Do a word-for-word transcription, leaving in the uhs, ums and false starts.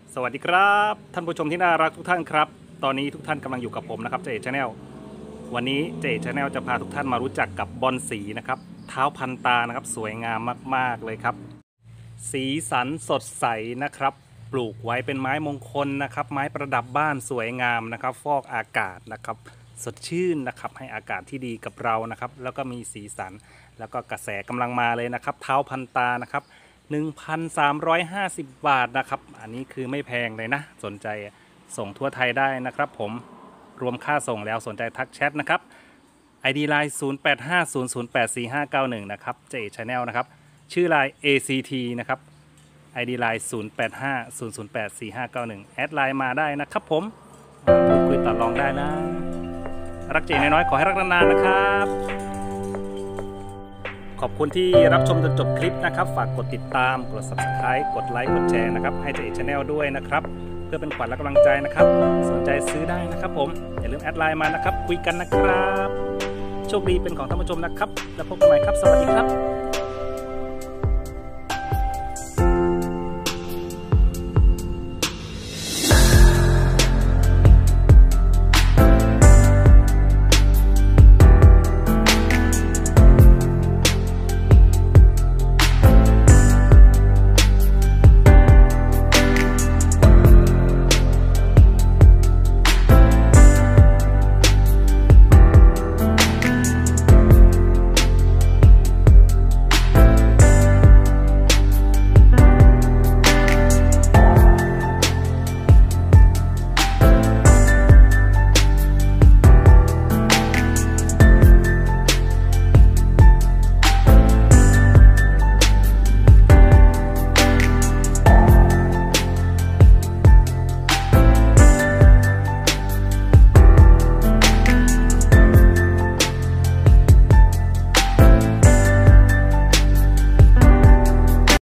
สวัสดีครับท่านผู้ชมที่น่ารักทุกท่านครับตอนนี้ทุกท่านกำลังอยู่กับผมนะครับเจเอชาแนลวันนี้เจเอชาแนลจะพาทุกท่านมารู้จักกับบอนสีนะครับเท้าพันตานะครับสวยงามมากๆเลยครับสีสันสดใสนะครับปลูกไว้เป็นไม้มงคลนะครับไม้ประดับบ้านสวยงามนะครับฟอกอากาศนะครับสดชื่นนะครับให้อากาศที่ดีกับเรานะครับแล้วก็มีสีสันแล้วก็กระแสกำลังมาเลยนะครับเท้าพันตานะครับหนึ่งพันสามร้อยห้าสิบ บาทนะครับอันนี้คือไม่แพงเลยนะสนใจส่งทั่วไทยได้นะครับผมรวมค่าส่งแล้วสนใจทักแชทนะครับ ไอ ดี ไลน์ ศูนย์ แปด ห้า ศูนย์ ศูนย์ แปด สี่ ห้า เก้า หนึ่ง นะครับ เจ ชาแนล นะครับชื่อไลน์ เอ ซี ที นะครับ ไอ ดี ไลน์ ศูนย์ แปด ห้า ศูนย์ ศูนย์ แปด สี่ ห้า เก้า หนึ่ง แอดไลน์มาได้นะครับผมพูดคุยต่อรองได้นะรักเจน้อยๆขอให้รักนานๆนะครับขอบคุณที่รับชมจนจบคลิปนะครับฝากกดติดตามกด ซับสไครบ์ กดไลค์กดแชร์นะครับให้เจ ชาแนล ด้วยนะครับเพื่อเป็นขวัญและกำลังใจนะครับสนใจซื้อได้นะครับผมอย่าลืมแอดไลน์มานะครับคุยกันนะครับโชคดีเป็นของท่านผู้ชมนะครับแล้วพบกันใหม่ครับสวัสดีครับ